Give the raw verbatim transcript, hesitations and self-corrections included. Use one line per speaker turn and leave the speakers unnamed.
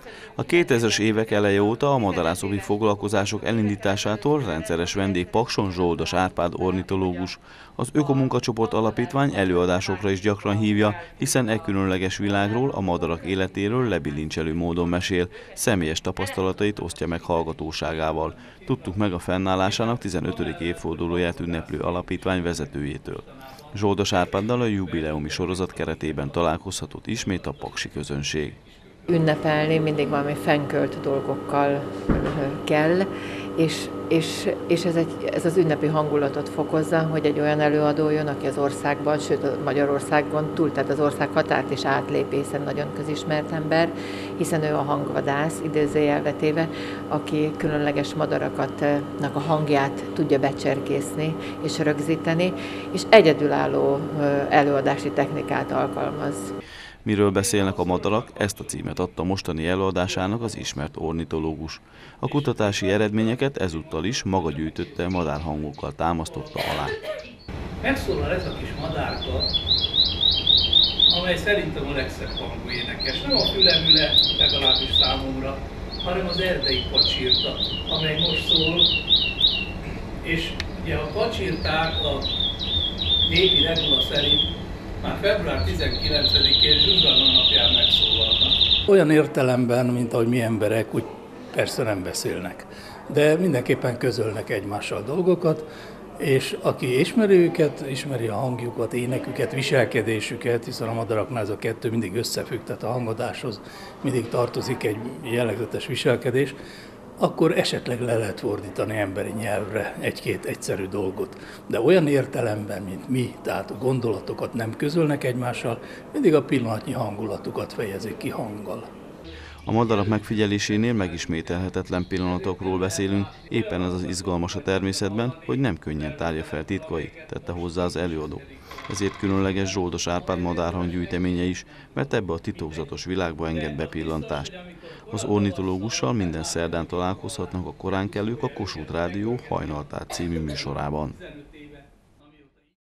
A kétezres évek eleje óta a madarászati foglalkozások elindításától rendszeres vendég Pakson Zsoldos Árpád ornitológus. Az Ökomunkacsoport Alapítvány előadásokra is gyakran hívja, hiszen e különleges világról, a madarak életéről lebilincselő módon mesél, személyes tapasztalatait osztja meg hallgatóságával. Tudtuk meg a fennállásának tizenötödik évfordulóját ünneplő alapítvány vezetőjétől. Zsoldos Árpáddal a jubileumi sorozat keretében találkozhatott ismét a paksi közönség.
Ünnepelni mindig valami fennkölt dolgokkal kell, és, és, és ez, egy, ez az ünnepi hangulatot fokozza, hogy egy olyan előadó jön, aki az országban, sőt Magyarországon túl, tehát az ország határt is átlép, hiszen nagyon közismert ember, hiszen ő a hangvadász, idézőjelbe téve, aki különleges madaraknak a hangját tudja becserkészni és rögzíteni, és egyedülálló előadási technikát alkalmaz.
Miről beszélnek a madarak, ezt a címet adta mostani előadásának az ismert ornitológus. A kutatási eredményeket ezúttal is maga gyűjtötte, madárhangokkal támasztotta alá.
Megszólal ez a kis madárka, amely szerintem a legszebb hangú énekes. Nem a fülemüle, legalábbis számomra, hanem az erdei pacsirta, amely most szól. És ugye a pacsirták a népi regula szerint már február tizenkilencedikén Zsuzsanna napján megszólalnak.
Olyan értelemben, mint ahogy mi emberek, úgy persze nem beszélnek, de mindenképpen közölnek egymással dolgokat, és aki ismeri őket, ismeri a hangjukat, éneküket, viselkedésüket, hiszen a madaraknál ez a kettő mindig összefügg, tehát a hangadáshoz mindig tartozik egy jellegzetes viselkedés, akkor esetleg le lehet fordítani emberi nyelvre egy-két egyszerű dolgot. De olyan értelemben, mint mi, tehát a gondolatokat nem közölnek egymással, mindig a pillanatnyi hangulatukat fejezik ki hanggal.
A madarak megfigyelésénél megismételhetetlen pillanatokról beszélünk, éppen az az izgalmas a természetben, hogy nem könnyen tárja fel titkait, tette hozzá az előadó. Ezért különleges Zsoldos Árpád madárhang gyűjteménye is, mert ebbe a titokzatos világba enged bepillantást. Az ornitológussal minden szerdán találkozhatnak a koránkelők a Kossuth Rádió Hajnaltár című műsorában.